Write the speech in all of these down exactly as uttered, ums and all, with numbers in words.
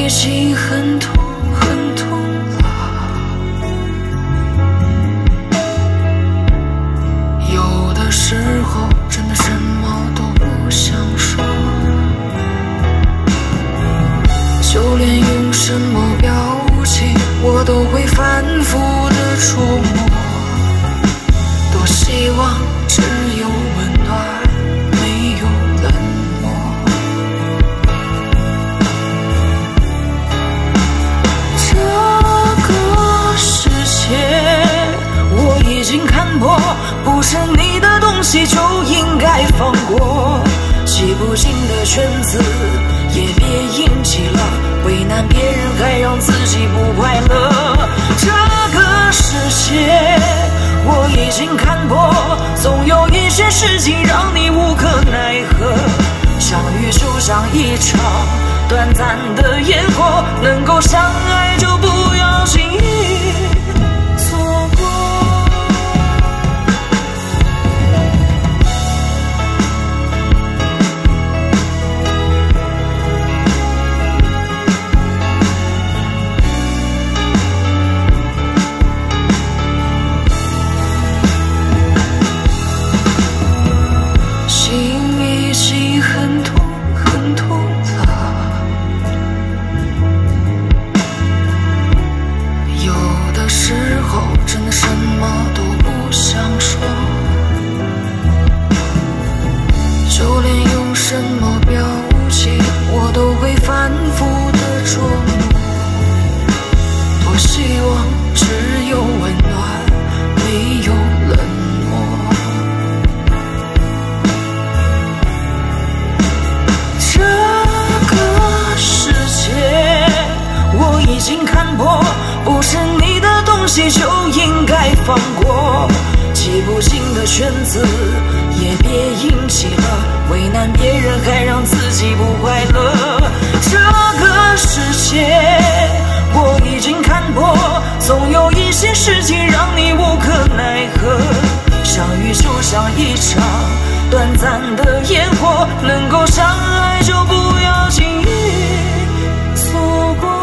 经很痛很痛了，有的时候真的什么都不想说，就连用什么表情我都会反复的触摸，多希望只有温暖没有冷漠。这个世界我已经看破，不是你的东西就应该放过，洗不尽的圈子也别硬起了，为难别人还让自己不快乐。这个世界我已经看破，总有一些事情让你无可奈何，相遇就像一场短暂的烟火，能够相爱就不要轻易错过。很痛很痛了，有的时候真的什么都不想说，就连用什么表情我都会反复的琢磨，多希望只有温暖没有冷漠。已经看破，不是你的东西就应该放过，挤不进的圈子也别硬起了，为难别人还让自己不快乐。这个世界我已经看破，总有一些事情让你无可奈何，相遇就像一场短暂的烟火，能够相爱就不要轻易错过。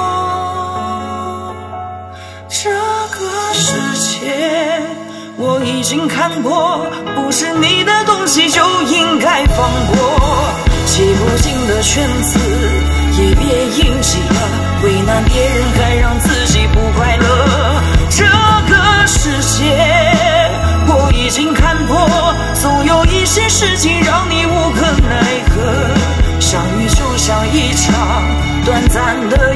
这个世界我已经看破，不是你的东西就应该放过，挤不进的圈子也别硬起了，为难别人还让自己不快乐。这个世界我已经看破，总有一些事情让你无可奈何，相遇就像一场短暂的